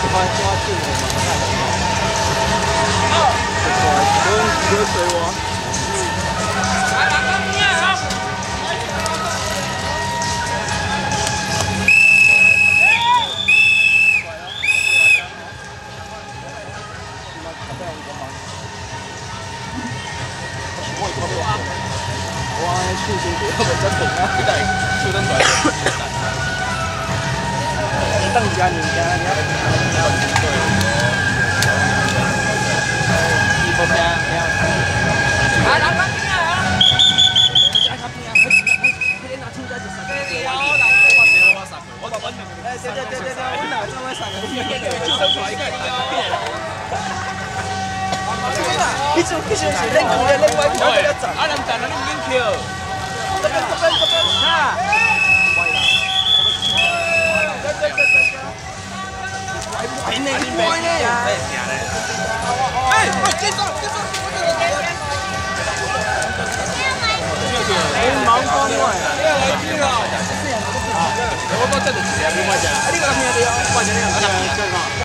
抓住我们，跟随我。 哇，树枝要不真平啊！你等树灯来。等一下，你家你要。一波片，啊，拿钢筋啊！拿钢筋啊！快拿出来就杀！我把哎，对，我哪这么杀个？就生出来一个。你做你做是另外一个站，啊，人站啊，你唔紧跳。这边，啊！歪呢，歪呢！哎，接手！你忙光我。我讲真係，你講咩嘢？我講你啊，我講你啊，